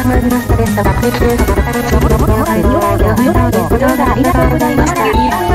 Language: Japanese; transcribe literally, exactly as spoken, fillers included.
まりましたでした。学習してくださり、ご視聴ありがとうございました。